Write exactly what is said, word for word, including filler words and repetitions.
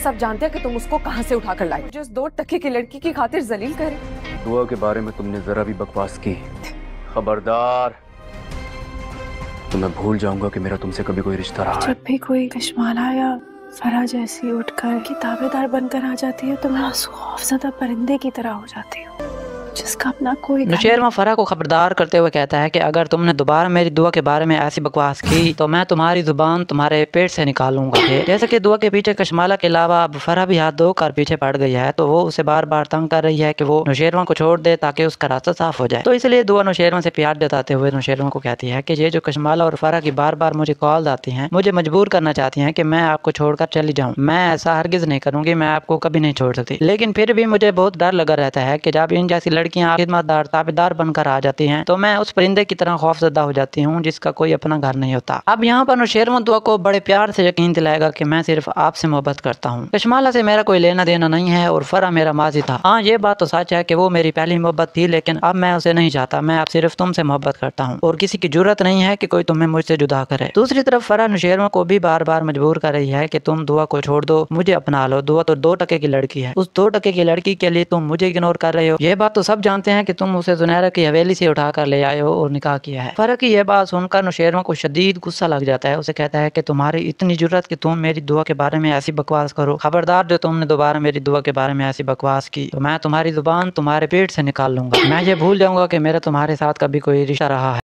सब जानते हैं कि तुम उसको कहाँ से उठा कर लाए, जो उस दो टके की लड़की की खातिर जलील करे। दुआ के बारे में तुमने जरा भी बकवास की, खबरदार, तो मैं भूल जाऊंगा कि मेरा तुमसे कभी कोई रिश्ता रहा है। जब भी कोई कश्माला या फरा जैसी उठकर की ताबेदार बनकर आ जाती है तो मैं खौफज़दा परिंदे की तरह हो जाती हूँ जिसका अपना कोई। नौशेरवान फरा को खबरदार करते हुए कहता है कि अगर तुमने दोबारा मेरी दुआ के बारे में ऐसी बकवास की तो मैं तुम्हारी जुबान तुम्हारे पेट से निकालूंगा। जैसे कि दुआ के पीछे कश्माला के अलावा अब फरा भी हाथ धोकर पीछे पड़ गई है, तो वो उसे बार बार तंग कर रही है कि वो नौशेरवान को छोड़ दे ताकि उसका रास्ता साफ हो जाए। तो इसलिए दुआ नौशेरवान से प्यार जताते हुए नौशेरवान को कहती है कि ये जो कश्माला और फरा की बार बार मुझे कॉल आती हैं, मुझे मजबूर करना चाहती हैं कि मैं आपको छोड़कर चली जाऊँ। मैं ऐसा हरगिज नहीं करूंगी, मैं आपको कभी नहीं छोड़ सकती। लेकिन फिर भी मुझे बहुत डर लगा रहता है कि जब इन जैसी लड़कियां खिदमतदार ताबेदार बनकर आ जाती हैं तो मैं उस परिंदे की तरह खौफजदा हो जाती हूँ जिसका कोई अपना घर नहीं होता। अब यहाँ पर नौशेरवान दुआ को बड़े प्यार से यकीन दिलाएगा कि मैं सिर्फ आपसे मोहब्बत करता हूँ, कश्माला से मेरा कोई लेना देना नहीं है और फरा मेरा माजी था। हाँ, ये बात तो सच है कि वो मेरी पहली मोहब्बत थी, लेकिन अब मैं उसे नहीं चाहता। मैं अब सिर्फ तुमसे मोहब्बत करता हूँ और किसी की जरूरत नहीं है कि कोई तुम्हें मुझसे जुदा करे। दूसरी तरफ फरा नौशेरवान को भी बार बार मजबूर कर रही है कि तुम दुआ को छोड़ दो, मुझे अपना लो। दुआ तो दो टके की लड़की है, उस दो टके की लड़की के लिए तुम मुझे इग्नोर कर रहे हो। ये बात तो सब जानते हैं कि तुम उसे जुनैरा की हवेली से उठाकर ले आए हो और निकाह किया है। फरा की यह बात सुनकर नौशेरवान को शदीद गुस्सा लग जाता है। उसे कहता है कि तुम्हारी इतनी जरूरत कि तुम मेरी दुआ के बारे में ऐसी बकवास करो, खबरदार जो तुमने दोबारा मेरी दुआ के बारे में ऐसी बकवास की तो मैं तुम्हारी जुबान तुम्हारे पेट से निकाल लूंगा। मैं ये भूल जाऊंगा कि मेरा तुम्हारे साथ कभी कोई रिश्ता रहा है।